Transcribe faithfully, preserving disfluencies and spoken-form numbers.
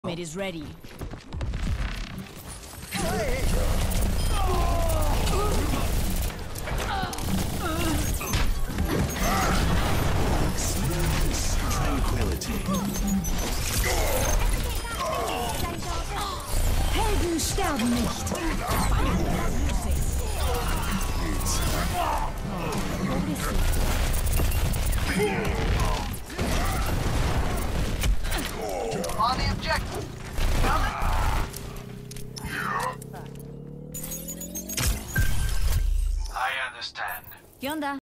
It is ready. Tranquility. Helden sterben nicht. On the objective. I understand. ¿Qué onda?